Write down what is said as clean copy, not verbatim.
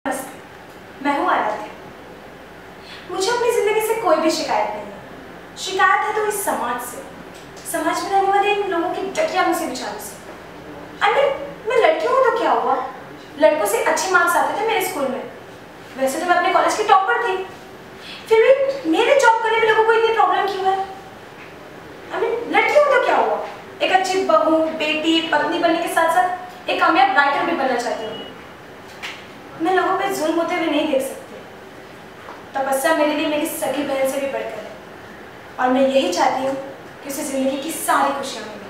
मैं हूँ आराध्या। मुझे अपनी जिंदगी से कोई भी शिकायत नहीं है। शिकायत है तो इस समाज से, समाज में रहने वाले इन लोगों की डटियाओं से, विचारों से। मैं लड़की हूँ तो क्या हुआ, लड़कों से अच्छे मार्क्स आते थे मेरे स्कूल में। वैसे तो मैं अपने कॉलेज की टॉपर थी, फिर भी मेरे जॉब करने में लोगों को इतनी प्रॉब्लम क्यों है? लड़की हूँ तो क्या हुआ, एक अच्छी बहू, बेटी, पत्नी बनने के साथ साथ एक कामयाब राइटर भी बनना चाहती हूँ। मैं लोगों पे जुल्म होते हुए नहीं देख सकती। तपस्या मेरे लिए मेरी सगी बहन से भी बढ़कर है, और मैं यही चाहती हूँ कि उसे जिंदगी की सारी खुशियाँ मिलें।